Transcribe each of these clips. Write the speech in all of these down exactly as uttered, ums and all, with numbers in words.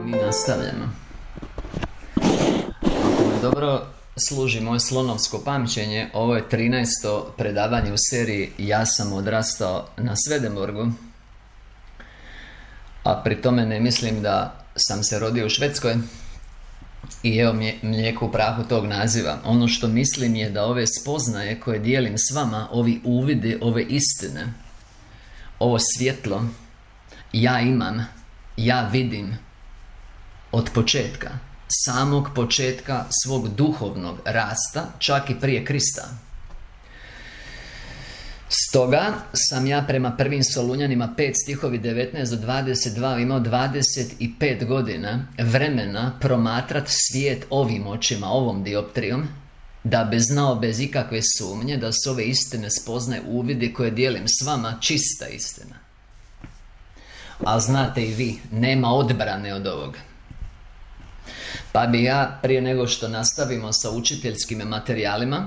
Mi nastavljamo. Ako me dobro služi moje slonovsko pamćenje, ovo je trinaesto predavanje u seriji Ja sam odrastao na Swedenborgu. A pri tome ne mislim da sam se rodio u Švedskoj i evo mlijeko u prahu tog naziva. Ono što mislim je da ove spoznaje koje dijelim s vama, ovi uvidi, ove istine, ovo svjetlo, ja imam, ja vidim od početka, samog početka svog duhovnog rasta, čak i prije Krista. Stoga sam ja prema prvim Solunjanima pet stihovi devetnaest do dvadeset dva imao dvadeset pet godina vremena promatrat svijet ovim očima, ovom dioptrijom, da bi znao bez ikakve sumnje da su ove istine spoznaje uvidi koje dijelim s vama čista istina. A znate i vi, nema odbrane od ovoga. Pa bi ja, prije nego što nastavimo sa učiteljskim materijalima,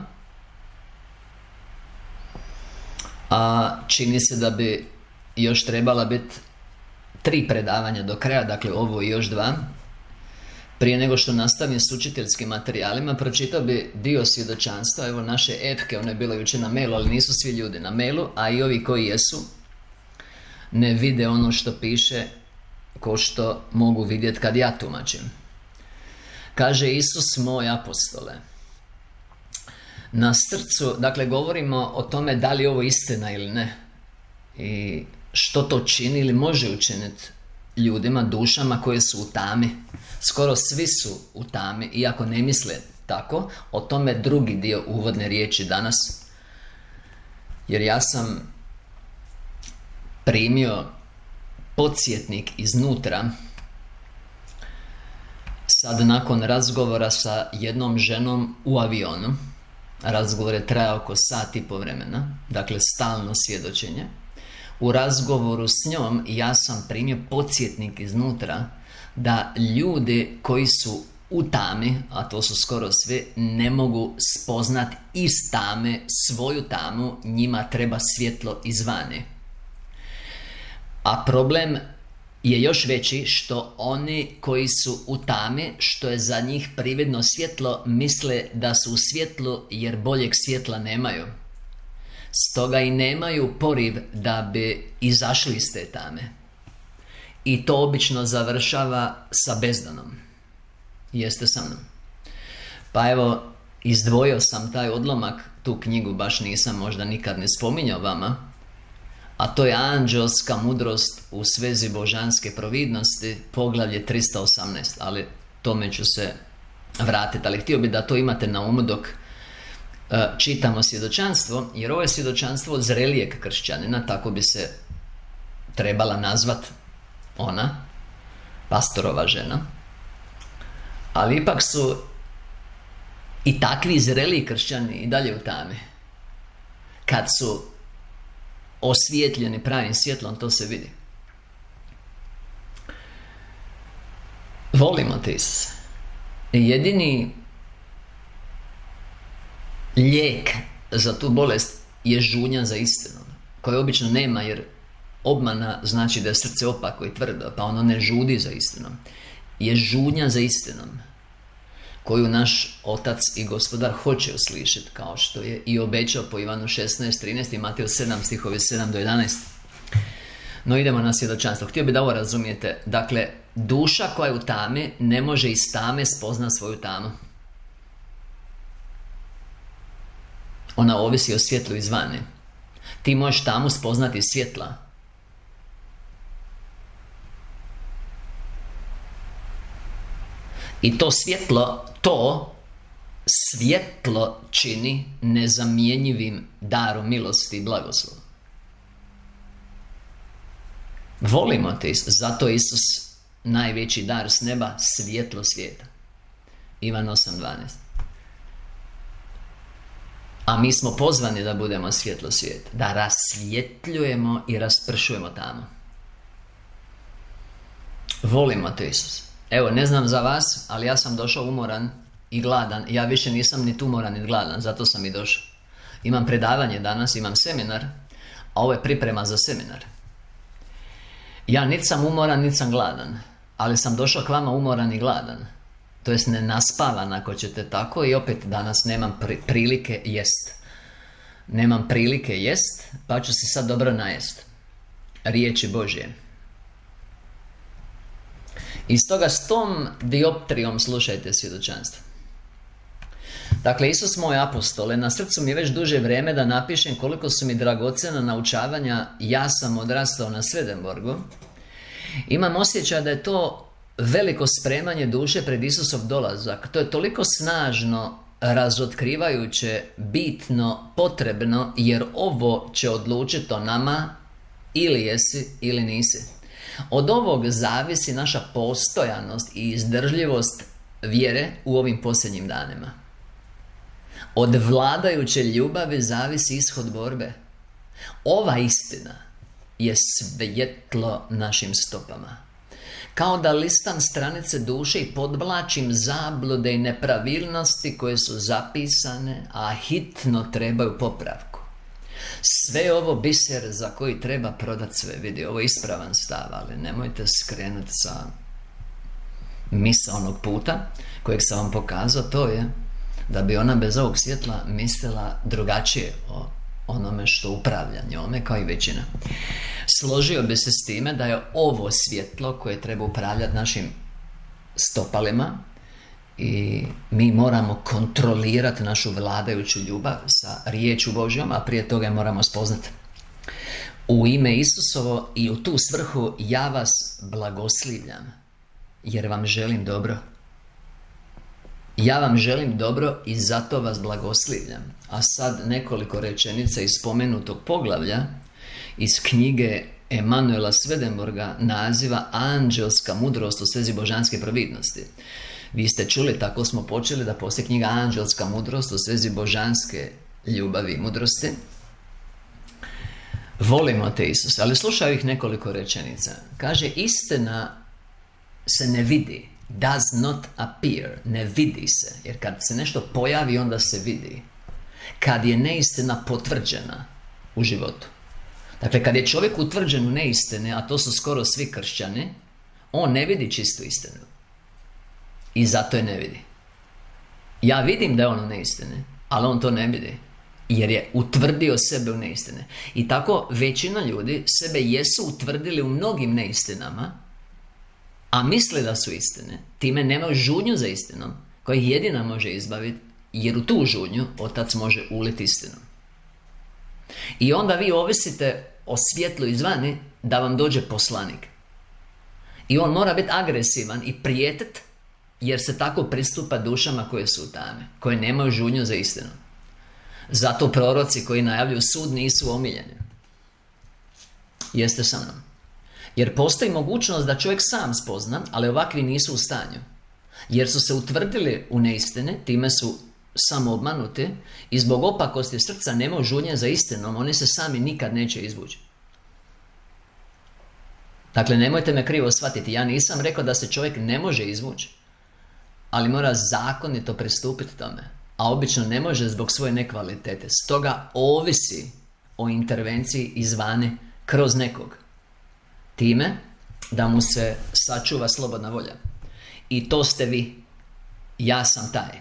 a čini se da bi još trebala biti tri predavanja do kraja, dakle ovo i još dva. Prije nego što nastavim s učiteljskim materijalima, pročitao bi dio svjedočanstva. Evo naše Evke, ono je bilo jučer na mailu, ali nisu svi ljudi na mailu, a i ovi koji jesu ne vide ono što piše ko što mogu vidjeti kad ja tumačim. Kaže Isus moj apostole, na srcu, dakle govorimo o tome da li je ovo istina ili ne i što to čini ili može učiniti ljudima, dušama koje su u tami. Skoro svi su u tami, iako ne misle tako. O tome drugi dio uvodne riječi danas, jer ja sam primio podsjetnik iznutra sad nakon razgovora sa jednom ženom u avionu. Razgovor je trajao oko sat i po vremena, dakle stalno svjedočenje. U razgovoru s njom ja sam primio podsjetnik iznutra da ljudi koji su u tami, a to su skoro svi, ne mogu spoznati iz tame svoju tamu, njima treba svjetlo izvani. A problem je još veći što oni koji su u tami, što je za njih prividno svjetlo, misle da su u svjetlu jer boljeg svjetla nemaju. Stoga i nemaju poriv da bi izašli iz te tame. I to obično završava sa bezdanom. Jeste sa mnom? Pa evo, izdvojio sam taj odlomak, tu knjigu baš nisam možda nikad ne spominjao vama, a to je Anđelska mudrost u svezi božanske providnosti, poglavlje tristo osamnaest, ali tome ću se vratiti. Ali htio bih da to imate na umu dok uh, čitamo svjedočanstvo, jer ovo je svjedočanstvo od zrelijeg kršćanina, tako bi se trebala nazvat ona, pastorova žena. Ali ipak su i takvi zreliji kršćani i dalje u tami. Kad su osvijetljeni pravim svjetlom, to se vidi. Volimo te Isuse. Jedini lijek za tu bolest je žunja za istinom, koje obično nema, jer obmana znači da je srce opako i tvrdo, pa ono ne žudi za istinom. Je žunja za istinom, koju naš Otac i Gospodar hoće uslišiti, kao što je i obećao po Ivanu šesnaest trinaest i Mateo sedam stihovi sedam do jedanaest. No idemo na svjedočanstvo. Htio bih da ovo razumijete. Dakle, duša koja je u tami ne može iz tame spoznati svoju tamu. Ona ovisi o svjetlu izvani. Ti možeš tamu spoznati iz svjetla. I to svjetlo, to svjetlo čini nezamjenjivim darom milosti i blagoslova. Volimo te, zato je Isus najveći dar s neba, svjetlo svijeta. Ivan osam dvanaest. A mi smo pozvani da budemo svjetlo svijeta, da rasvjetljujemo i raspršujemo tamo. Volimo te, Isus. Evo, ne znam za vas, ali ja sam došao umoran i gladan. Ja više nisam ni umoran ni gladan, zato sam i došao. Imam predavanje danas, imam seminar, a ovo je priprema za seminar. Ja niti sam umoran, niti sam gladan. ali sam došao k vama umoran i gladan. To jest nenaspavan ako ćete tako, i opet danas nemam pri, prilike jest. Nemam prilike jest, pa ću se sad dobro najest. Riječi Božje. I stoga s tom dioptrijom slušajte svjedočanstvo. Dakle, Isus moj apostole, na srcu mi je već duže vrijeme da napišem koliko su mi dragocjena naučavanja. Ja sam odrastao na Swedenborgu. Imam osjećaj da je to veliko spremanje duše pred Isusov dolazak. To je toliko snažno, razotkrivajuće, bitno, potrebno, jer ovo će odlučiti o nama, ili jesi ili nisi. Od ovog zavisi naša postojanost i izdržljivost vjere u ovim posljednjim danima. Od vladajuće ljubavi zavisi ishod borbe. Ova istina je svjetlo našim stopama. Kao da listam stranice duše i podvlačim zablude i nepravilnosti koje su zapisane, a hitno trebaju popravku. Sve ovo biser za koji treba prodat sve. Vidi, ovo je ispravan stav, ali nemojte skrenuti sa misaonog puta kojeg sam vam pokazao. To je da bi ona bez ovog svjetla mislila drugačije o onome što upravlja njome, kao i većina. Složio bi se s time da je ovo svjetlo koje treba upravljati našim stopalima, i mi moramo kontrolirati našu vladajuću ljubav sa riječu Božjom, a prije toga je moramo spoznati. U ime Isusovo i u tu svrhu ja vas blagoslivljam, jer vam želim dobro. Ja vam želim dobro i zato vas blagoslivljam. A sad nekoliko rečenica iz spomenutog poglavlja iz knjige Emanuela Swedenborga, naziva Anđelska mudrost u svezi božanske providnosti. Vi ste čuli, tako smo počeli, da postoji knjiga Anđelska mudrost u svezi božanske ljubavi i mudrosti. Volimo te Isuse, ali slušaj ovih nekoliko rečenica. Kaže, istina se ne vidi. Does not appear. Ne vidi se. Jer kad se nešto pojavi, onda se vidi. Kad je neistina potvrđena u životu. Dakle, kad je čovjek utvrđen u neistine, a to su skoro svi kršćani, on ne vidi čistu istinu. I zato je ne vidi. Ja vidim da je on u neistini, ali on to ne vidi. Jer je utvrdio sebe u neistine. I tako većina ljudi sebe jesu utvrdili u mnogim neistinama, a misle da su istine. Time nemaju žudnju za istinom, koja ih jedina može izbaviti, jer u tu žudnju Otac može uliti istinu. I onda vi ovisite o svjetlu izvani da vam dođe poslanik. I on mora biti agresivan i prijetet, jer se tako pristupa dušama koje su u tami, koje nemaju žudnju za istinu. Zato proroci koji najavljuju sud nisu omiljeni. Jeste sa mnom? Jer postoji mogućnost da čovjek sam spozna, ali ovakvi nisu u stanju. Jer su se utvrdili u neistine, time su samo obmanuti, i zbog opakosti srca nemaju žudnje za istinom, oni se sami nikad neće izvući. Dakle, nemojte me krivo shvatiti, ja nisam rekao da se čovjek ne može izvući, ali mora zakonito pristupiti tome, a obično ne može zbog svoje nekvalitete. Stoga ovisi o intervenciji izvane kroz nekog, time da mu se sačuva slobodna volja. I to ste vi. Ja sam taj.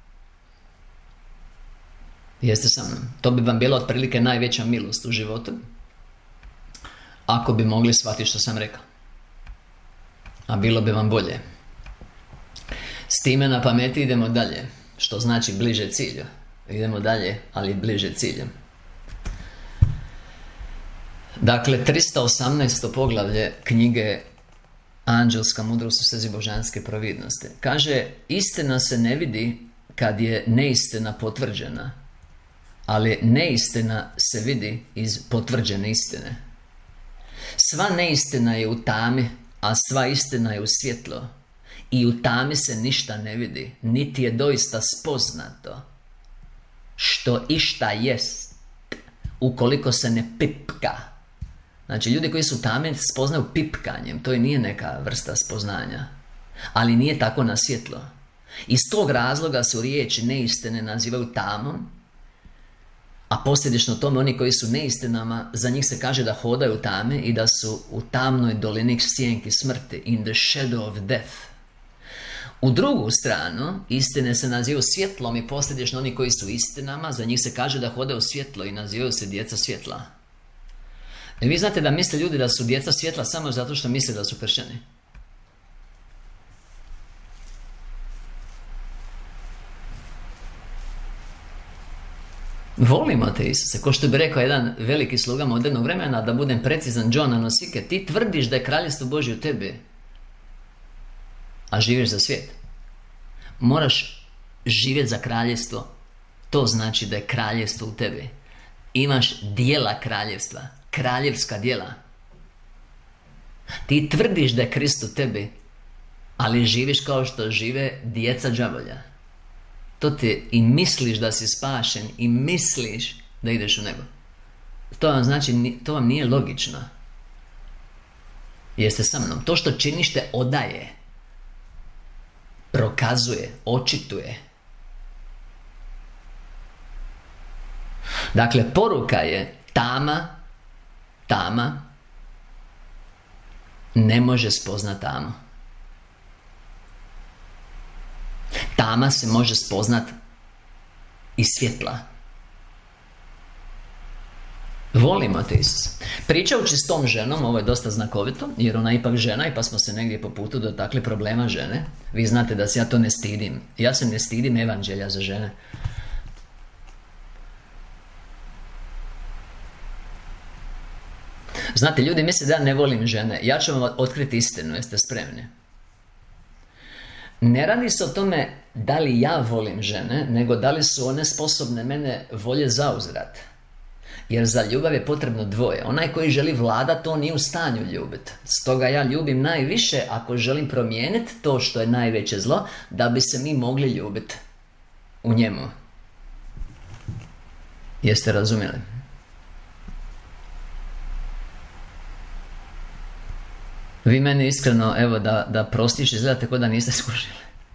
Jeste sa mnom? To bi vam bila otprilike najveća milost u životu, ako bi mogli shvatiti što sam rekao. A bilo bi vam bolje. S time na pameti idemo dalje, što znači bliže cilju. Idemo dalje, ali bliže cilju. Dakle, tristo osamnaesto poglavlje knjige Anđelska mudrost u svezi božanske providnosti. Kaže, istina se ne vidi kad je neistina potvrđena, ali neistina se vidi iz potvrđene istine. Sva neistina je u tami, a sva istina je u svjetlo. I u tami se ništa ne vidi, niti je doista spoznato što išta jest, ukoliko se ne pipka. Znači, ljudi koji su tame spoznaju pipkanjem, to i nije neka vrsta spoznanja, ali nije tako na svjetlo. Iz tog razloga su riječi neistine nazivaju tamom, A posljedično tome oni koji su neistinama, za njih se kaže da hodaju u tame i da su u tamnoj dolini sjenki smrti, in the shadow of death. U drugu stranu, istine se nazivaju svjetlom i posljedično oni koji su istinama, za njih se kaže da hodaju u svjetlo i nazivaju se djeca svjetla. Jer vi znate da misle ljudi da su djeca svjetla samo zato što misle da su kršćani. Volimo te, Isuse, ko što bi rekao jedan veliki sluga modernog vremena, da budem precizan, John Anosike, ti tvrdiš da je kraljevstvo Božje u tebi, a živiš za svijet. Moraš živjeti za kraljevstvo. To znači da je kraljevstvo u tebi. Imaš dijela kraljevstva, kraljevska dijela. Ti tvrdiš da je Krist u tebi, ali živiš kao što žive djeca đavolja. To ti i misliš da si spašen i misliš da ideš u nebo. To vam znači, to vam nije logično. Jeste sa mnom. To što činiš te odaje, prokazuje, očituje. Dakle, poruka je tama, tama ne može spoznat tamo. Tama se može spoznat iz svjetla. Volimo te, Isus. Pričajući s tom ženom, ovo je dosta znakovito, jer ona je ipak žena i pa smo se negdje po putu dotakli problema žene. Vi znate da se ja to ne stidim. Ja se ne stidim evanđelja za žene. Znate, ljudi misle da ja ne volim žene. Ja ću vam otkriti istinu, jeste spremni? Ne radi se o tome da li ja volim žene, nego da li su one sposobne mene volje zauzvrat. Jer za ljubav je potrebno dvoje. Onaj koji želi vladat, on nije u stanju ljubiti. Stoga ja ljubim najviše ako želim promijeniti to što je najveće zlo, da bi se mi mogli ljubiti u njemu. Jeste razumjeli? Vi meni iskreno, evo, da, da prostiš, izgledate kao da niste skužili.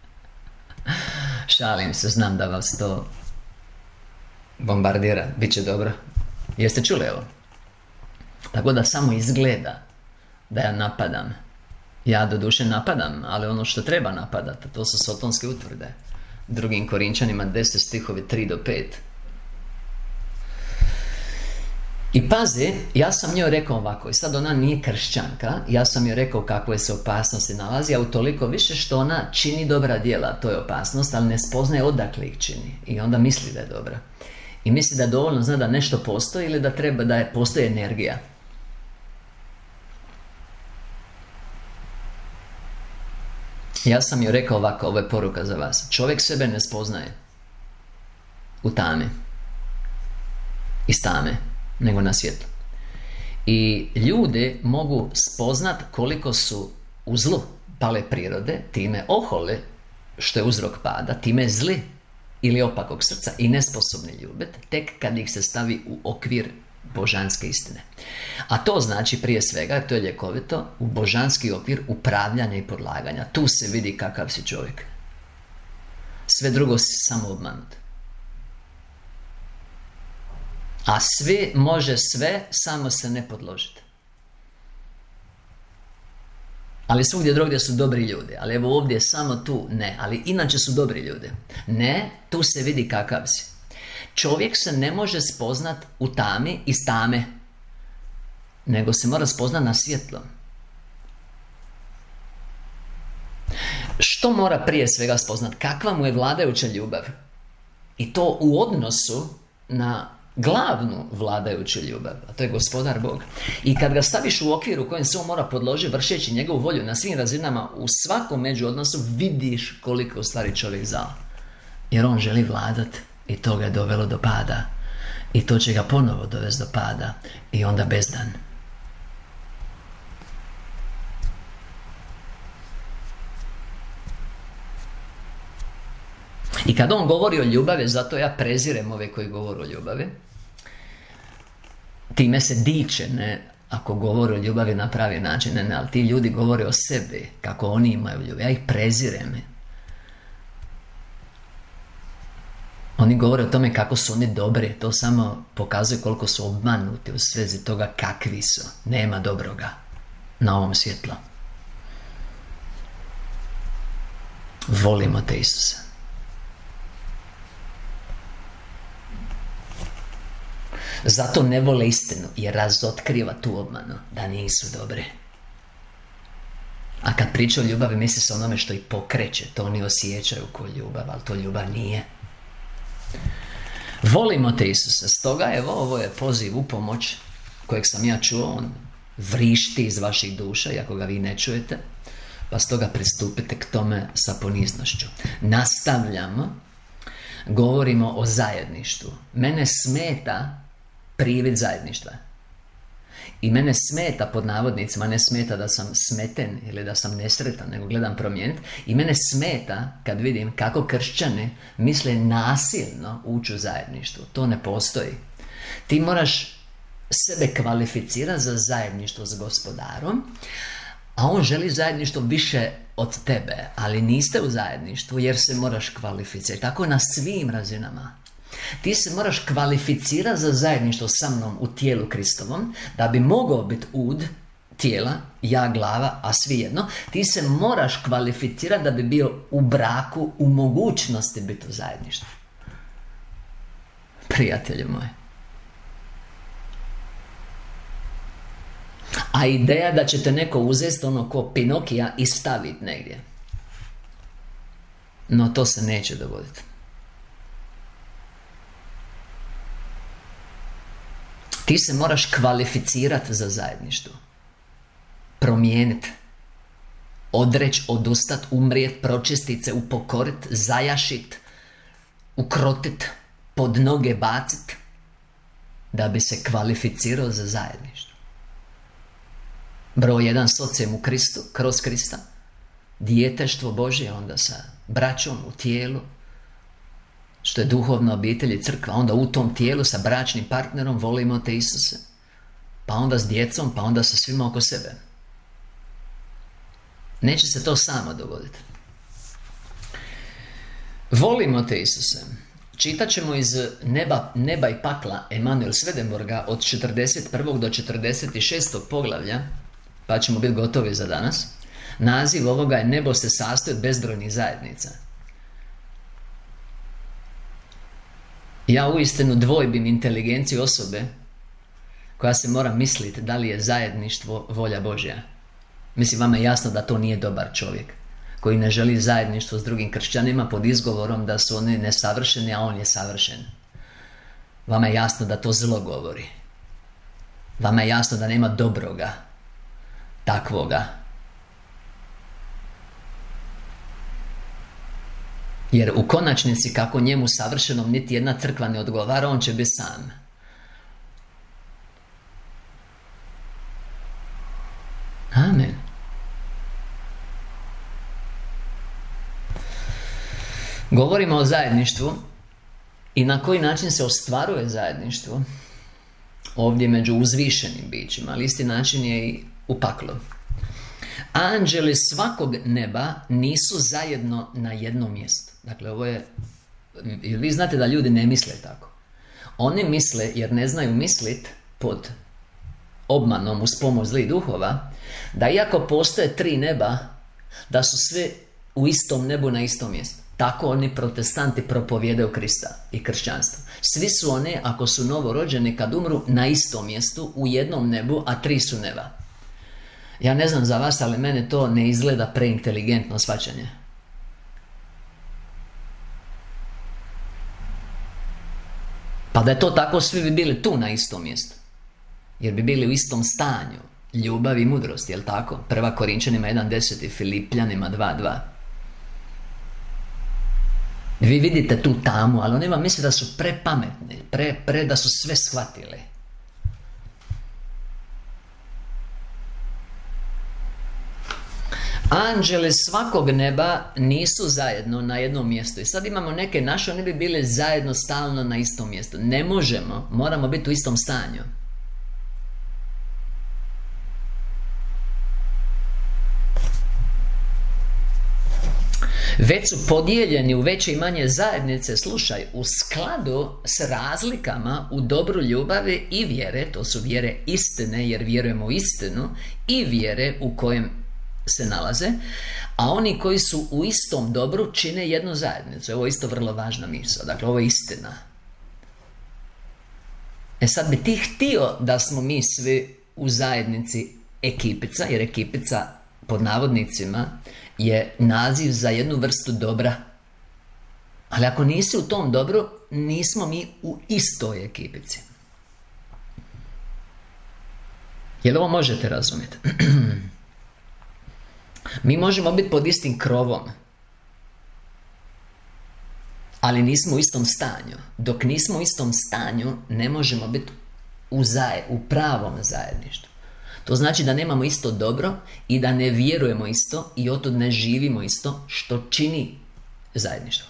Šalim se, znam da vas to bombardira, bit će dobro. Jeste čuli ovo? Tako da samo izgleda da ja napadam. Ja doduše napadam, ali ono što treba napadati, to su sotonske utvrde. Drugim Korinčanima deset stihovi tri do pet. I pazi, ja sam njoj rekao ovako, i sad ona nije kršćanka, ja sam joj rekao kakve se opasnosti nalazi, a utoliko više što ona čini dobra djela, to je opasnost, ali ne spoznaje odakle ih čini. I onda misli da je dobra. I misli da dovoljno zna da nešto postoji ili da treba da je, postoji energija. Ja sam joj rekao ovako, ovo je poruka za vas. Čovjek sebe ne spoznaje u tami, iz tame, nego na svijetlu. I ljudi mogu spoznat koliko su u zlu pale prirode, time ohole, što je uzrok pada, time zli ili opakog srca i nesposobni ljubiti, tek kad ih se stavi u okvir božanske istine. A to znači prije svega, to je ljekovito, u božanski okvir upravljanja i podlaganja. Tu se vidi kakav si čovjek. Sve drugo si samo obmanut. A svi može sve, samo se ne podložiti. Ali svugdje drugdje su dobri ljudi. Ali evo ovdje samo tu ne. Ali inače su dobri ljudi. Ne, tu se vidi kakav si. Čovjek se ne može spoznat u tami iz tame, nego se mora spoznat na svjetlo. Što mora prije svega spoznat? Kakva mu je vladajuća ljubav? I to u odnosu na glavnu vladajuću ljubav, a to je Gospodar Bog. I kad ga staviš u okvir u kojem se on mora podložiti, vršeći njegovu volju na svim razinama, u svakom međuodnosu vidiš koliko u stvari čovjek zao. Jer on želi vladat i to ga je dovelo do pada. I to će ga ponovo dovesti do pada i onda bezdan. I kad on govori o ljubavi, zato ja prezirem ove koji govore o ljubavi. Time se diče, ne, ako govore o ljubavi na pravi način, ne, ne, ali ti ljudi govore o sebi, kako oni imaju ljubav. Ja ih prezirem. Oni govore o tome kako su oni dobri, to samo pokazuje koliko su obmanuti u svezi toga kakvi su. Nema dobroga na ovom svijetlu. Volimo te Isuse. Zato ne vole istinu, jer razotkriva tu obmanu, da nisu dobri. A kad priča o ljubavi, misli se onome što ih pokreće, to oni osjećaju ko ljubav, ali to ljubav nije. Volimo te Isuse, stoga evo, ovo je poziv u pomoć kojeg sam ja čuo, on vrišti iz vaših duša, iako ga vi ne čujete, pa stoga pristupite k tome sa poniznošću. Nastavljamo, govorimo o zajedništvu. Mene smeta privid zajedništva. I mene smeta, pod navodnicima, ne smeta da sam smeten ili da sam nesretan, nego gledam promijeniti. I mene smeta kad vidim kako kršćani misle nasilno ući u zajedništvo. To ne postoji. Ti moraš sebe kvalificirati za zajedništvo s Gospodarom, a on želi zajedništvo više od tebe, ali niste u zajedništvu jer se moraš kvalificirati. Tako na svim razinama. Ti se moraš kvalificirati za zajedništvo sa mnom u tijelu Kristovom, da bi mogao biti ud tijela, ja glava, a svi jedno. Ti se moraš kvalificirati da bi bio u braku, u mogućnosti biti u zajedništvu. Prijatelji moji. A ideja da ćete neko uzeti ono ko Pinokija i staviti negdje. No to se neće dogoditi. Ti se moraš kvalificirati za zajedništvo. Promijeniti. Odreći, odustati, umrijeti, pročistiti se, upokoriti, zajašiti, ukrotiti, pod noge baciti, da bi se kvalificirao za zajedništvo. Broj jedan, socijem u Kristu, kroz Krista. Djeteštvo Božje, onda sa braćom u tijelu, što je duhovna obitelj i crkva, onda u tom tijelu sa bračnim partnerom volimo te Isuse, pa onda s djecom, pa onda sa svima oko sebe. Neće se to samo dogoditi. Volimo te Isuse. Čitat ćemo iz neba, neba i pakla Emanuel Swedenborga od četrdeset prvog do četrdeset šestog poglavlja, pa ćemo biti gotovi za danas. Naziv ovoga je Nebo se sastoji od bezbrojnih zajednica. Ja uistinu dvojbim inteligenciju osobe koja se mora misliti da li je zajedništvo volja Božja. Mislim, vama je jasno da to nije dobar čovjek koji ne želi zajedništvo s drugim kršćanima pod izgovorom da su oni nesavršeni, a on je savršen. Vama je jasno da to zlo govori. Vama je jasno da nema dobroga takvoga. Jer u konačnici, kako njemu savršenom niti jedna crkva ne odgovara, on će biti sam. Amen. Govorimo o zajedništvu i na koji način se ostvaruje zajedništvo ovdje među uzvišenim bićima, ali isti način je i u paklu. Anđeli svakog neba nisu zajedno na jednom mjestu. Dakle, ovo je... Vi znate da ljudi ne misle tako. Oni misle, jer ne znaju mislit pod obmanom uz pomoć zlih duhova, da iako postoje tri neba, da su sve u istom nebu na istom mjestu. Tako oni protestanti propovijedaju Krista i kršćanstvo. Svi su oni, ako su novorođeni, kad umru, na istom mjestu, u jednom nebu, a tri su neba. Ja ne znam za vas, ali mene to ne izgleda preinteligentno shvaćanje. Pa da je to tako, svi bi bili tu na istom mjestu. Jer bi bili u istom stanju ljubavi i mudrosti, jel tako? Prva Korinčanima jedan deset i Filipljanima dva dva. Vi vidite tu tamu, ali oni vam misle da su prepametni, pre, pre da su sve shvatili. Anđeli svakog neba nisu zajedno na jednom mjestu. I sad imamo neke naše, oni bi bili zajedno stalno na istom mjestu. Ne možemo, moramo biti u istom stanju. Već su podijeljeni u veće i manje zajednice, slušaj, u skladu s razlikama u dobru ljubavi i vjere, to su vjere istine, jer vjerujemo u istinu, i vjere u kojem se nalaze, a oni koji su u istom dobru čine jednu zajednicu. Ovo je isto vrlo važna misao, dakle ovo je istina. E sad bi ti htio da smo mi svi u zajednici ekipica, jer ekipica pod navodnicima je naziv za jednu vrstu dobra. Ali ako nisi u tom dobru, nismo mi u istoj ekipici. Jel ovo možete razumjeti? Mi možemo biti pod istim krovom, ali nismo u istom stanju. Dok nismo u istom stanju, ne možemo biti u, zaj- u pravom zajedništvu. To znači da nemamo isto dobro i da ne vjerujemo isto i otud ne živimo isto, što čini zajedništvo.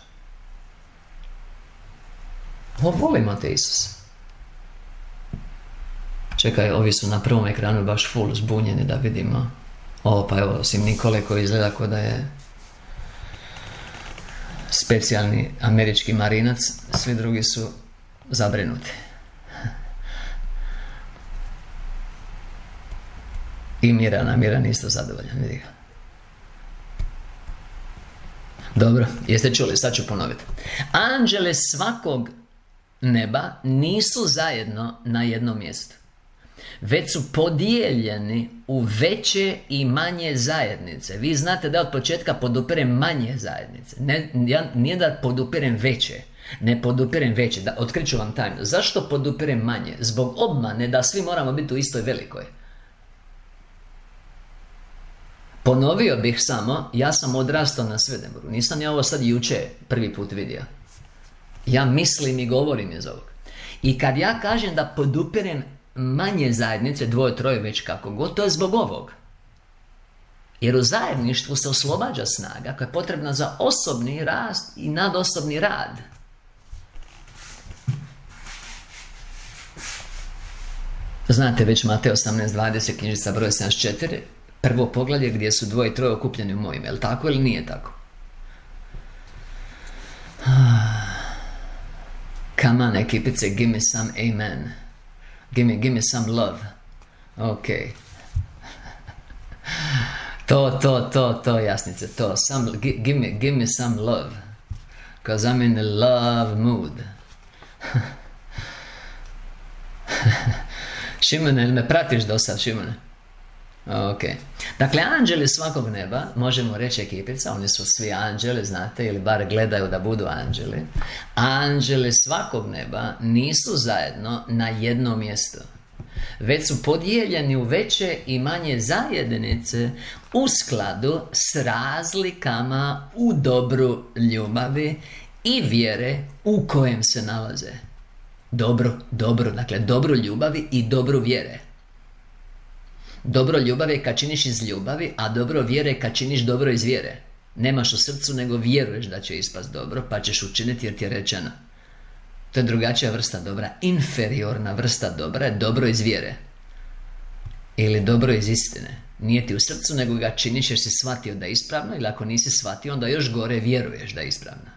O, volimo te Isus. Čekaj, ovi su na prvom ekranu baš full zbunjeni da vidimo. O, pa evo, osim Nikole koji izgleda kao da je specijalni američki marinac, svi drugi su zabrinuti. I Mirana, Miran isto zadovoljan, vidi ga. Dobro, jeste čuli, sad ću ponoviti. Anđele svakog neba nisu zajedno na jednom mjestu, već su podijeljeni u veće i manje zajednice. Vi znate da od početka podupirem manje zajednice. Ne, ja, nije da podupirem veće. Ne podupirem veće. Da, otkriću vam tajnu. Zašto podupirem manje? Zbog obmane da svi moramo biti u istoj velikoj. Ponovio bih samo, ja sam odrastao na Sredemuru. Nisam ja ovo sad juče prvi put vidio. Ja mislim i govorim iz ovog. I kad ja kažem da podupirem manje zajednice, dvoje, troje, već kako god, to je zbog ovog. Jer u zajedništvu se oslobađa snaga koja je potrebna za osobni rast i nadosobni rad. Znate već Matej osamnaest dvadeset, knjižica broj sedamdeset četiri, prvo poglavlje gdje su dvoje i troje okupljeni u mojim. Je li tako ili nije tako? Come on, ekipice, give me some amen. Give me, give me some love. Ok. To, to, to, to, jasnice, to. Some, give, me, give me some love. Because I'm in a love mood. Šimone, ili me pratiš do sad, Šimone? Ok. Dakle, anđeli svakog neba, možemo reći ekipica, oni su svi anđeli, znate, ili bar gledaju da budu anđeli. Anđeli svakog neba nisu zajedno na jednom mjestu, već su podijeljeni u veće i manje zajednice u skladu s razlikama u dobru ljubavi i vjere u kojem se nalaze. Dobro, dobro, dakle, dobru ljubavi i dobru vjere. Dobro ljubav je kad činiš iz ljubavi, a dobro vjere je kad činiš dobro iz vjere. Nemaš u srcu, nego vjeruješ da će ispast dobro, pa ćeš učiniti jer ti je rečeno. To je drugačija vrsta dobra. Inferiorna vrsta dobra je dobro iz vjere. Ili dobro iz istine. Nije ti u srcu, nego ga činiš jer si shvatio da je ispravno, ili ako nisi shvatio, onda još gore vjeruješ da je ispravno.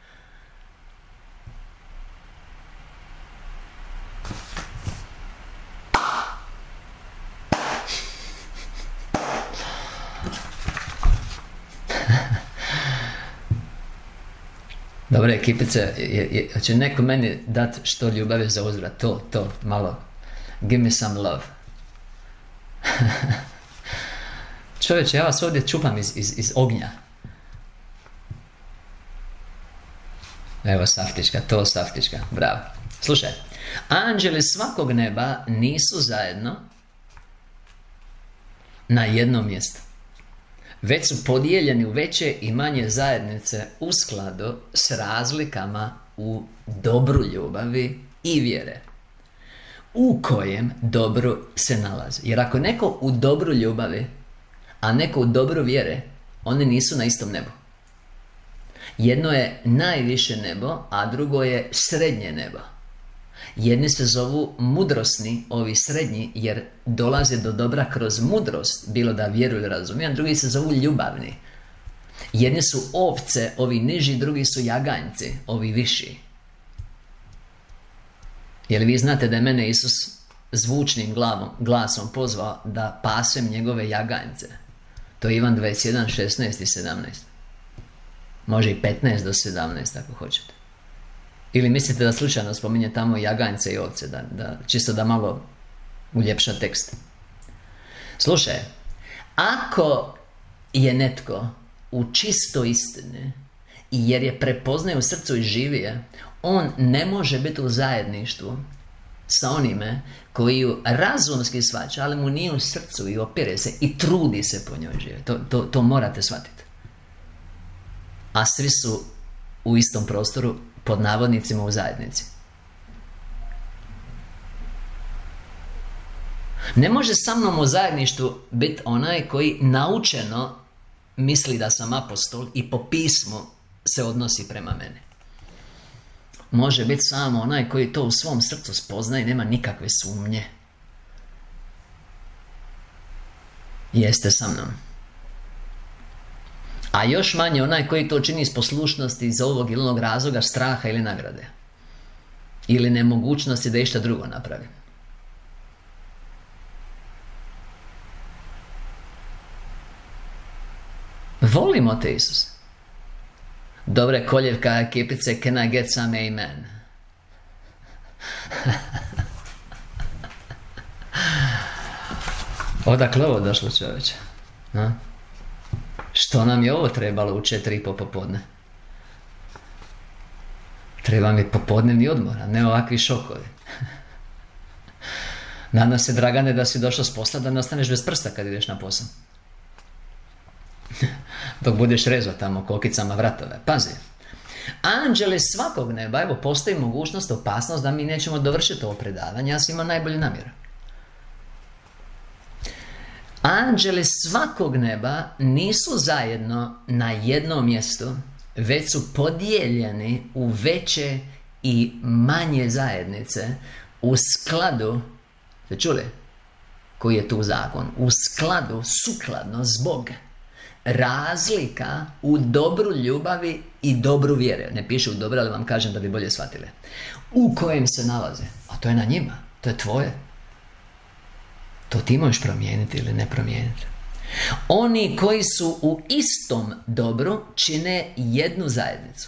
Dobre, ekipice, će neko meni dati što ljubav je za uzvrat? To, to, malo. Give me some love. Čovječe, ja vas ovdje čupam iz, iz, iz ognja. Evo saftička, to saftička, bravo. Slušaj, anđeli svakog neba nisu zajedno na jednom mjestu, već su podijeljeni u veće i manje zajednice u skladu s razlikama u dobru ljubavi i vjere u kojem dobru se nalazi. Jer ako neko u dobru ljubavi, a neko u dobru vjere, oni nisu na istom nebu. Jedno je najviše nebo, a drugo je srednje nebo. Jedni se zovu mudrosni, ovi srednji, jer dolaze do dobra kroz mudrost, bilo da vjeruju ili razumiju, a drugi se zovu ljubavni. Jedni su ovce, ovi niži, drugi su jaganjci, ovi viši. Jer vi znate da je mene Isus zvučnim glavom, glasom pozvao da pasem njegove jaganjce. To je Ivan dvadeset jedan, šesnaest i sedamnaest. Može i petnaest do sedamnaest ako hoćete. Ili mislite da slučajno spominje tamo jaganjce i ovce, da, da, čisto da malo uljepša tekst. Slušaj, ako je netko u čistoj istini i jer je prepoznaje u srcu i živi je, on ne može biti u zajedništvu sa onime koji ju razumski shvaća, ali mu nije u srcu i opire se i trudi se po njoj živjeti. To, to, to morate shvatiti. A svi su u istom prostoru, pod navodnicima, u zajednici. Ne može sa mnom u zajedništvu biti onaj koji naučeno misli da sam apostol i po pismu se odnosi prema meni. Može biti samo onaj koji to u svom srcu spozna i nema nikakve sumnje. Jeste sa mnom. A još manje onaj koji to čini iz poslušnosti iz ovog ili onog razloga, straha ili nagrade. Ili nemogućnosti da išta drugo napravi. Volimo te, Isus. Dobre, koljevka ekipice, can I get some amen? Odakle ovo došlo, čovječe? No? Što nam je ovo trebalo u četiri i po popodne? Treba mi popodnevni odmor, a ne ovakvi šokovi. Nadam se, Dragane, da si došao s posla, da ne ostaneš bez prsta kad ideš na posao. Dok budeš rezao tamo kokicama vratove. Pazi. Anđeli svakog neba, evo, postoji mogućnost, opasnost da mi nećemo dovršiti ovo predavanje, ja sam imao najbolju namjeru. Anđeli svakog neba nisu zajedno na jednom mjestu, već su podijeljeni u veće i manje zajednice u skladu, ste čuli koji je tu zakon? U skladu, sukladno, zbog razlika u dobru ljubavi i dobru vjere. Ne piše u dobro, ali vam kažem da bi bolje shvatili. U kojem se nalaze. A to je na njima. To je tvoje. To ti možeš promijeniti ili ne promijeniti. Oni koji su u istom dobru čine jednu zajednicu.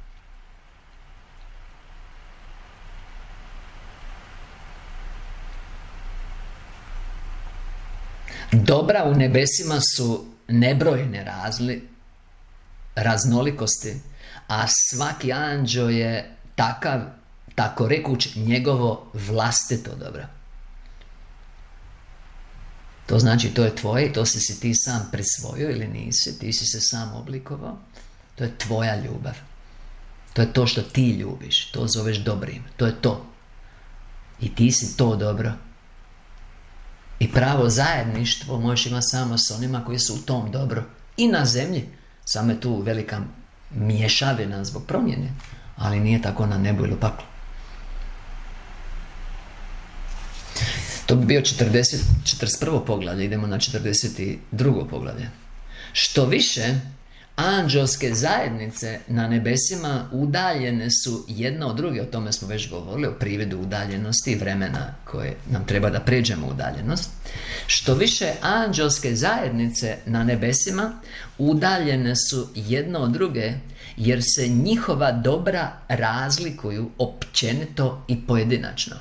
Dobra u nebesima su nebrojene razli, raznolikosti, a svaki anđeo je takav, tako rekuć, njegovo vlastito dobro. To znači, to je tvoje, to si si ti sam prisvojio ili nisi, ti si se sam oblikovao. To je tvoja ljubav. To je to što ti ljubiš, to zoveš dobrim, to je to. I ti si to dobro. I pravo zajedništvo možeš imati samo s onima koji su u tom dobru. I na zemlji. Samo je tu velika mješavina zbog promjene. Ali nije tako na nebu ili paklu. To bi bio četrdeset, četrdeset prvo poglavlje. Idemo na četrdeset drugo poglavlje. Što više, anđelske zajednice na nebesima udaljene su jedna od druge, o tome smo već govorili, o prividu udaljenosti i vremena koje nam treba da pređemo udaljenost. Što više, anđelske zajednice na nebesima udaljene su jedna od druge, jer se njihova dobra razlikuju općenito i pojedinačno.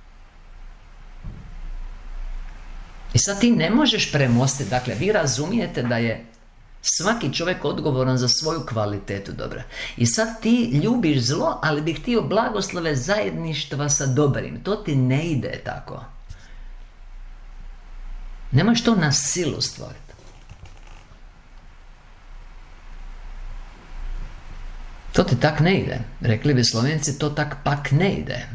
I sad ti ne možeš premostiti, dakle, vi razumijete da je svaki čovjek odgovoran za svoju kvalitetu dobra. I sad ti ljubiš zlo, ali bi htio blagoslove zajedništva sa dobrim. To ti ne ide tako. Ne možeš to na silu stvoriti. To ti tak ne ide. Rekli bi Slovenci, to tak pak ne ide.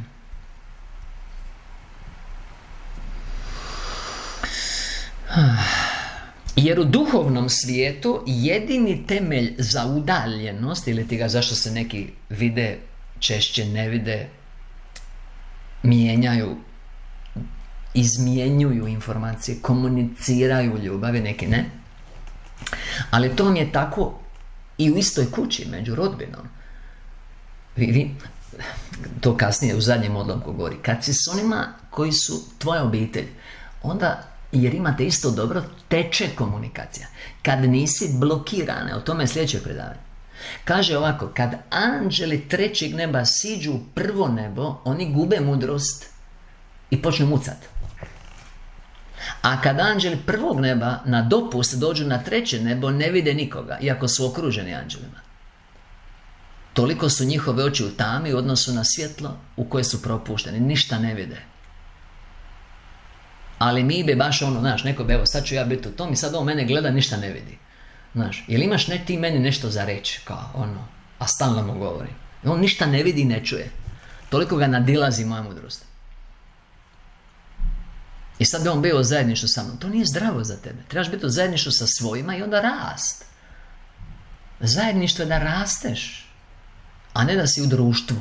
Jer u duhovnom svijetu jedini temelj za udaljenost, ili ti ga zašto se neki vide, češće ne vide, mijenjaju, izmjenjuju informacije, komuniciraju ljubavi, neki ne. Ali to vam je tako i u istoj kući, među rodbinom. Vi, vi, to kasnije u zadnjem odlomku govori. Kad si s onima koji su tvoja obitelj, onda, jer imate isto dobro, teče komunikacija. Kad nisi blokirane, o tome je sljedeće predavanje. Kaže ovako, kad anđeli trećeg neba siđu u prvo nebo, oni gube mudrost i počnu mucati. A kad anđeli prvog neba na dopust dođu na treće nebo, ne vide nikoga, iako su okruženi anđelima. Toliko su njihove oči u tami u odnosu na svjetlo u koje su propušteni. Ništa ne vide. Ali mi bi baš ono, znaš, neko bi, evo sad ću ja biti u tom i sad on mene gleda, ništa ne vidi. Znaš, jel imaš ne ti meni nešto za reći, kao ono, a stalno mu govori. On ništa ne vidi i ne čuje. Toliko ga nadilazi moja mudrost. I sad bi on bio u zajedništvu sa mnom. To nije zdravo za tebe. Trebaš biti u zajedništvu sa svojima i onda rast. Zajedništvo je da rasteš, a ne da si u društvu.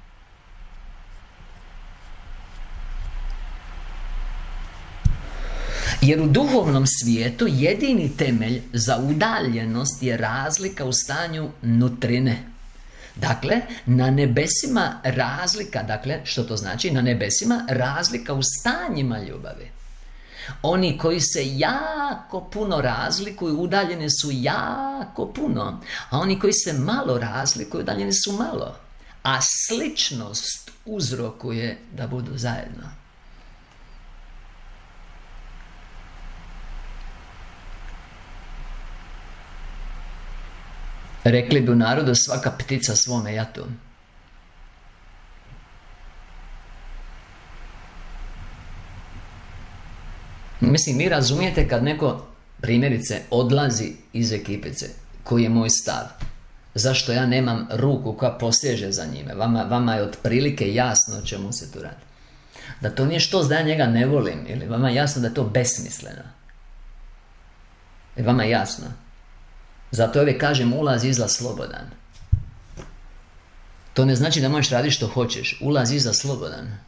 Jer u duhovnom svijetu jedini temelj za udaljenost je razlika u stanju nutrine. Dakle, na nebesima razlika, dakle, što to znači? Na nebesima razlika u stanjima ljubavi. Oni koji se jako puno razlikuju, udaljeni su jako puno. A oni koji se malo razlikuju, udaljeni su malo. A sličnost uzrokuje da budu zajedno. Rekli bi u narodu, svaka ptica svome jatu. Mislim, vi razumijete kad neko, primjerice, odlazi iz ekipice, koji je moj stav. Zašto ja nemam ruku koja poseže za njime? Vama, vama je otprilike jasno o čemu se tu radi. Da to nije što da ja njega ne volim, ili vama je jasno da je to besmisleno. Jer vama je jasno. Zato uvijek kažem, ulaz izlaz slobodan. To ne znači da možeš raditi što hoćeš. Ulaz izlaz slobodan.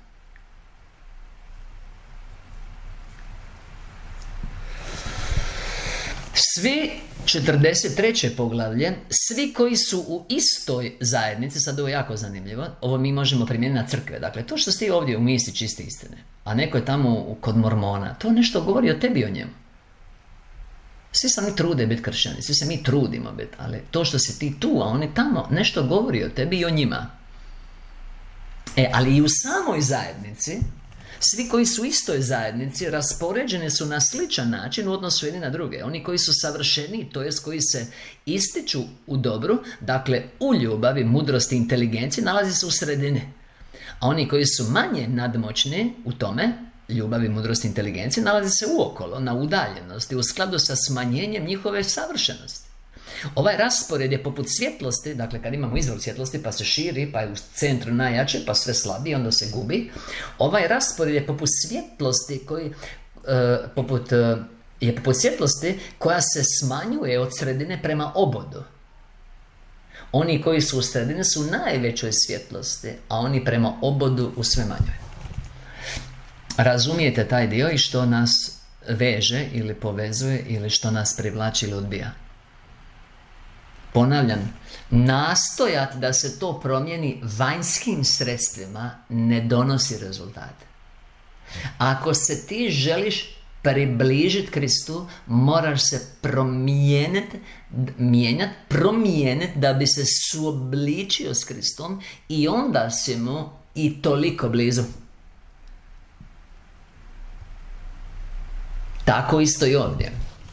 Svi, četrdeset treće poglavlje, svi koji su u istoj zajednici, sad ovo je jako zanimljivo, ovo mi možemo primijeniti na crkve. Dakle, to što ste ovdje u misli čiste istine, a neko je tamo kod mormona, to nešto govori o tebi, o njemu. Svi se mi trude biti kršćani, svi se mi trudimo biti, ali to što si ti tu, a oni tamo, nešto govori o tebi i o njima. E, ali i u samoj zajednici, svi koji su u istoj zajednici raspoređeni su na sličan način u odnosu jedni na druge. Oni koji su savršeni, to jest koji se ističu u dobru, dakle u ljubavi, mudrosti, inteligenciji, nalazi se u sredini. A oni koji su manje nadmoćni u tome, ljubavi, mudrosti, inteligencije, nalazi se uokolo, na udaljenosti, u skladu sa smanjenjem njihove savršenosti. Ovaj raspored je poput svjetlosti, dakle kad imamo izvor svjetlosti pa se širi, pa je u centru najjače, pa sve slabije, onda se gubi. Ovaj raspored je poput svjetlosti koji, e, poput, e, je poput svjetlosti koja se smanjuje od sredine prema obodu. Oni koji su u sredini su u najvećoj svjetlosti, a oni prema obodu u sve manjoj. Razumijete taj dio i što nas veže ili povezuje ili što nas privlači ili odbija. Ponavljam, nastojat da se to promijeni vanjskim sredstvima ne donosi rezultate. Ako se ti želiš približiti Kristu, moraš se promijeniti, mijenjati, promijeniti da bi se suobličio s Kristom i onda si mu i toliko blizu. Tako isto i ovdje.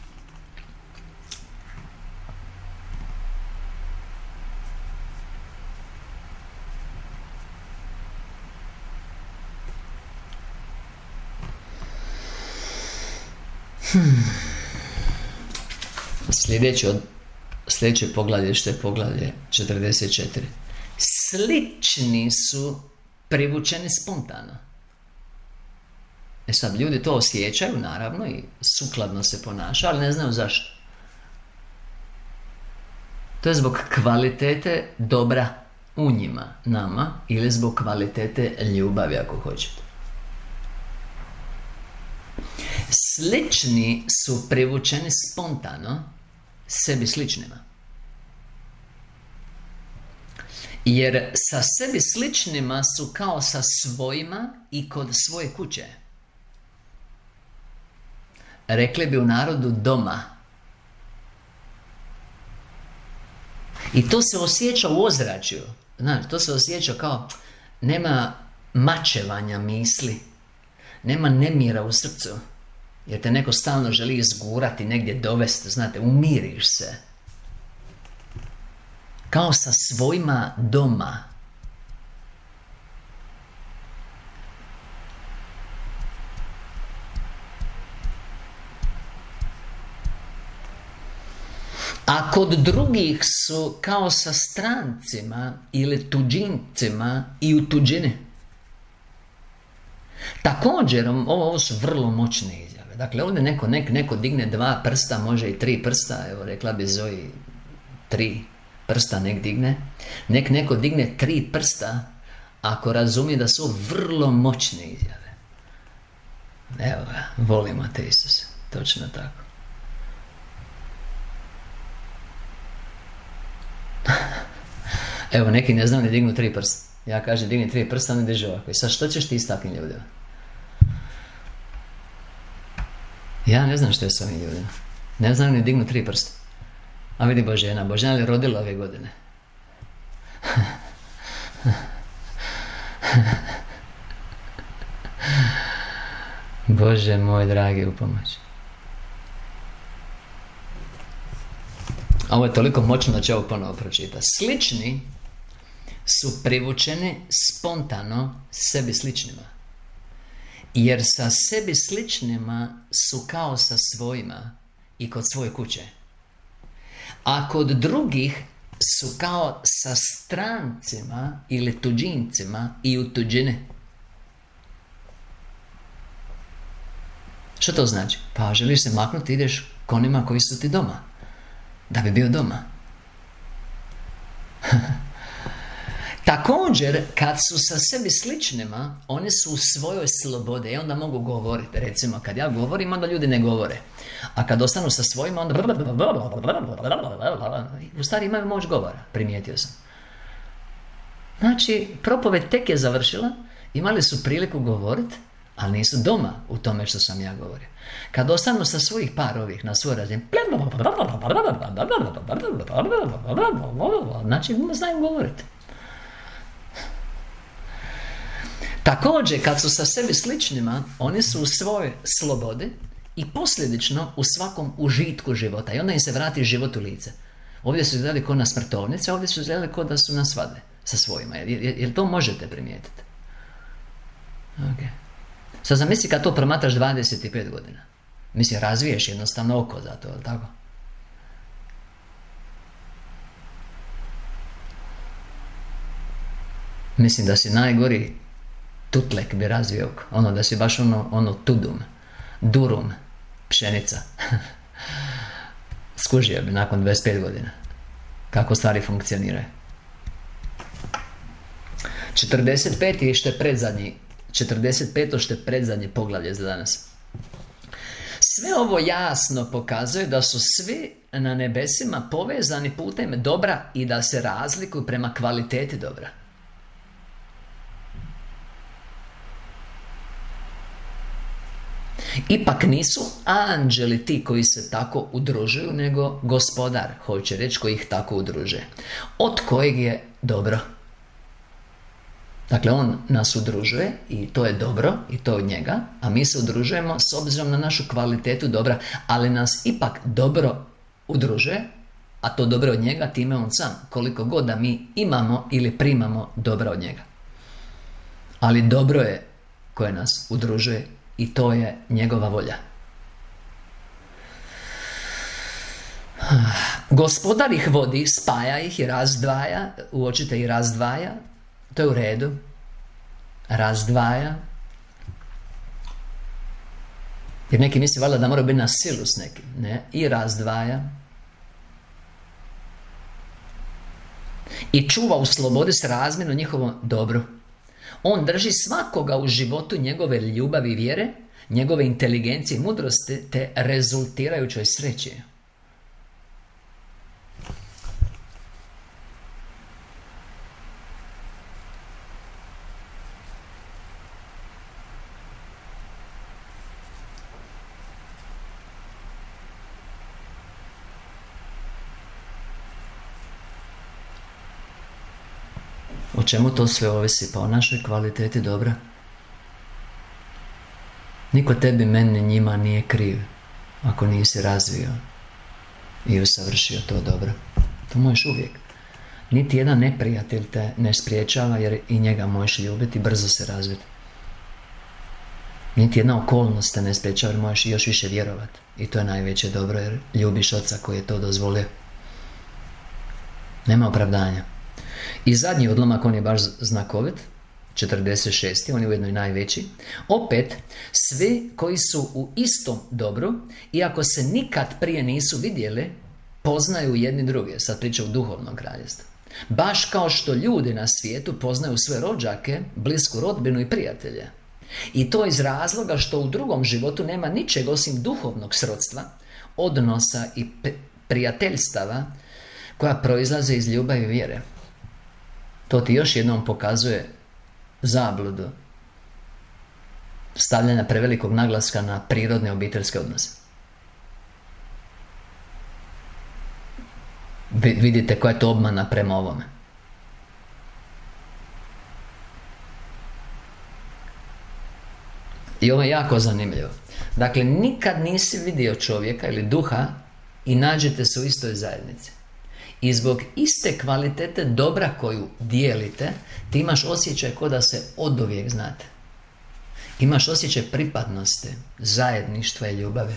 Hmm. Sljedeće, od, sljedeće poglavlje što je poglavlje četrdeset četiri. Slični su privučeni spontano. E sad, ljudi to osjećaju, naravno, i sukladno se ponaša, ali ne znaju zašto. To je zbog kvalitete dobra u njima, nama, ili zbog kvalitete ljubavi, ako hoćete. Slični su privučeni spontano sebi sličnima. Jer sa sebi sličnima su kao sa svojima i kod svoje kuće. Rekli bi u narodu doma. I to se osjeća u ozračju. Znaš, to se osjeća kao nema mačevanja misli. Nema nemira u srcu. Jer te neko stalno želi izgurati, negdje dovesti. Znate, umiriš se. Kao sa svojima doma. A kod drugih su kao sa strancima ili tuđincima i u tuđini. Također, ovo, ovo su vrlo moćne izjave. Dakle, ovdje neko, nek, neko digne dva prsta, može i tri prsta. Evo, rekla bi Zoji, tri prsta nek digne. Nek neko digne tri prsta, ako razumije da su vrlo moćne izjave. Evo ga, volimo te Isuse. Točno tako. Evo, neki ne znam ne dignu tri prsta. Ja kažem, digni tri prsta, ne diže ovako. I sad, što ćeš ti s takvim ljudima? Ja ne znam što je s ovim ljudima. Ne znam ni dignu tri prsta. A vidi Božena. Božena li rodila ove godine? Bože moj dragi, u pomoć. Ovo je toliko moćno da će ovo ponovo pročitati. Slični su privučeni spontano sebi sličnima. Jer sa sebi sličnima su kao sa svojima i kod svoje kuće. A kod drugih su kao sa strancima ili tuđincima i u tuđini. Što to znači? Pa želiš se maknuti, ideš k onima koji su ti doma. Da bi bio doma. Također, kad su sa sebi sličnima, oni su u svojoj slobodi i onda mogu govoriti. Recimo, kad ja govorim, onda ljudi ne govore. A kad ostanu sa svojima, onda u stvari imaju moć govora, primijetio sam. Znači, propoved tek je završila, imali su priliku govoriti, ali nisu doma u tome što sam ja govorio. Kad ostanu sa svojih par ovih na svoj razin, znači znaju govoriti. Također, kad su sa sebi sličnima, oni su u svojoj slobodi i posljedično u svakom užitku života. I onda im se vrati život u lice. Ovdje su izgledali ko na smrtovnici, a ovdje su izgledali ko da su na svadbe sa svojima. Jer, jer, jer to možete primijetiti. Okay. Sad zamisli kad to promatraš dvadeset pet godina. Mislim, razviješ jednostavno oko za to, ali tako? Mislim da si najgori tutlek bi razvio oko. Ono da si baš ono, ono tudum, durum, pšenica. Skužio bi nakon dvadeset pet godina. Kako stvari funkcioniraju. četrdeset pet je što je predzadnji četrdeset pet što je predzadnje poglavlje za danas. Sve ovo jasno pokazuje da su svi na nebesima povezani putem dobra i da se razlikuju prema kvaliteti dobra. Ipak nisu anđeli ti koji se tako udružuju, nego Gospodar, hoće reći, koji ih tako udružuje. Od kojeg je dobro. Dakle, on nas udružuje i to je dobro i to je od njega, a mi se udružujemo s obzirom na našu kvalitetu dobra, ali nas ipak dobro udružuje, a to dobro od njega, time on sam, koliko god da mi imamo ili primamo dobro od njega. Ali dobro je koje nas udružuje i to je njegova volja. Gospodar ih vodi, spaja ih i razdvaja, uočite i razdvaja, to je u redu. Razdvaja. Jer neki misli valjda da mora biti na silu s nekim. Ne, i razdvaja. I čuva u slobodi s razmjerno njihovom dobru. On drži svakoga u životu njegove ljubavi i vjere, njegove inteligencije i mudrosti, te rezultirajućoj sreći. O čemu to sve ovisi? Pa o našoj kvaliteti dobra. Niko tebi, meni, njima nije kriv ako nisi razvio i usavršio to dobro. To možeš uvijek. Niti jedan neprijatelj te ne spriječava, jer i njega možeš ljubiti i brzo se razviti. Niti jedna okolnost te ne spriječava, jer možeš još više vjerovati. I to je najveće dobro, jer ljubiš Oca koji je to dozvolio. Nema opravdanja. I zadnji odlomak, on je baš znakovit, četrdeset šesti. On je ujedno i najveći. Opet, svi koji su u istom dobru, iako se nikad prije nisu vidjeli, poznaju jedni druge. Sad priča u duhovnom kraljestvu. Baš kao što ljudi na svijetu poznaju sve rođake, blisku rodbinu i prijatelje. I to iz razloga što u drugom životu nema ničeg osim duhovnog srodstva, odnosa i prijateljstava koja proizlaze iz ljubavi i vjere. To ti još jednom pokazuje zabludu stavljanja prevelikog naglaska na prirodne obiteljske odnose. Vidite koja je to obmana prema ovome. I ovo je jako zanimljivo. Dakle, nikad nisi vidio čovjeka ili duha i nađete se u istoj zajednici. I zbog iste kvalitete dobra koju dijelite, ti imaš osjećaj kao da se oduvijek znate. Imaš osjećaj pripadnosti, zajedništva i ljubavi.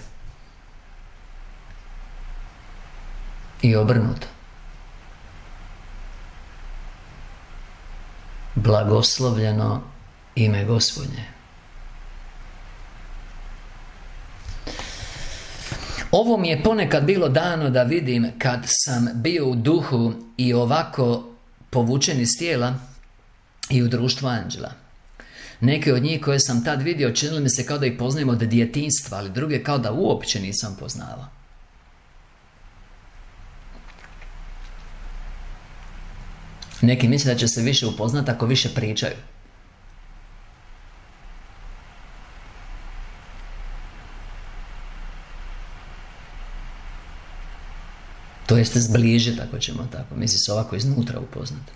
I obrnuto. Blagoslovljeno ime Gospodnje. Ovo mi je ponekad bilo dano da vidim kad sam bio u duhu i ovako povučen iz tijela i u društvu anđela. Neke od njih koje sam tad vidio činili mi se kao da ih poznajem od djetinjstva, ali druge kao da uopće nisam poznavao. Neki misle da će se više upoznati ako više pričaju. To jeste zbližiti, ako ćemo tako. Misli se ovako iznutra upoznati.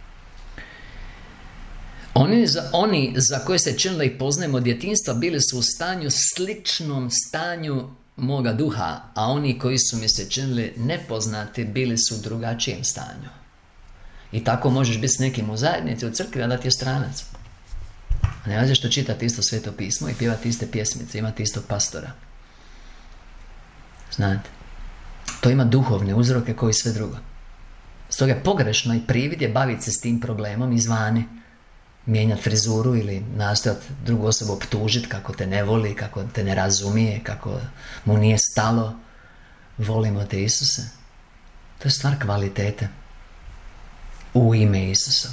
Oni za, oni za koje se činilo i poznajemo od djetinjstva bili su u stanju sličnom stanju moga duha, a oni koji su mi se činili nepoznati bili su u drugačijem stanju. I tako možeš biti s nekim u zajednici, u crkvi, a da ti je stranac. A ne važno što čitati isto Sveto pismo i pjevati iste pjesmice, imati istog pastora. Znate, to ima duhovne uzroke koji sve drugo. Stoga je pogrešno i privid je baviti se s tim problemom izvani. Mijenjati frizuru ili nastojati drugu osobu optužiti kako te ne voli, kako te ne razumije, kako mu nije stalo. Volimo te, Isuse. To je stvar kvalitete. U ime Isusova.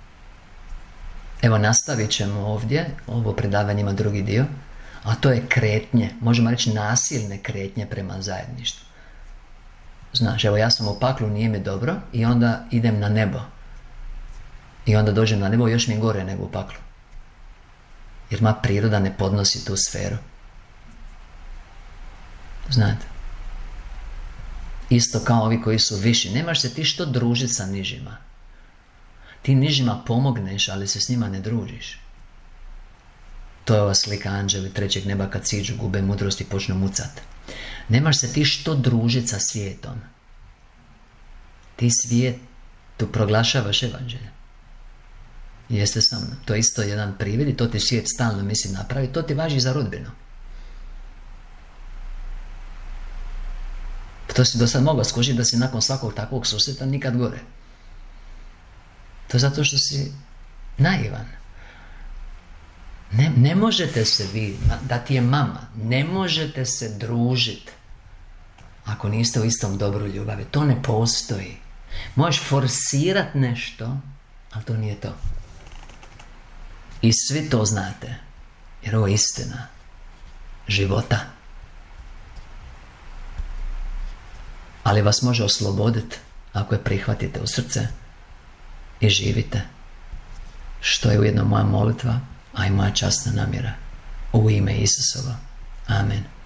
Evo, nastavit ćemo ovdje, ovo predavanje ima drugi dio, a to je kretnje, možemo reći nasilne kretnje prema zajedništvu. Znaš, evo ja sam u paklu, nije mi dobro, i onda idem na nebo. I onda dođem na nebo, još mi je gore nego u paklu. Jer moja priroda ne podnosi tu sferu. Znate. Isto kao ovi koji su viši. Nemaš se ti što družiti sa nižima. Ti nižima pomogneš, ali se s njima ne družiš. To je ova slika anđeli trećeg neba kad siđu, gube mudrost i počnu mucati. Nemaš se ti što družiti sa svijetom. Ti svijetu proglašavaš evanđelje. Jeste sa mnom. To je isto jedan privid i to ti svijet stalno misli napraviti. To ti važi za rodbinu. To si do sad mogao skužiti da si nakon svakog takvog susreta nikad gore. To je zato što si naivan. Ne, ne možete se vi, da ti je mama, ne možete se družiti ako niste u istom dobru ljubavi. To ne postoji. Možeš forsirati nešto, ali to nije to. I svi to znate, jer ovo je istina života. Ali vas može osloboditi ako je prihvatite u srce i živite. Što je ujedno moja molitva, a i moja časna namjera. U ime Isusova. Amen.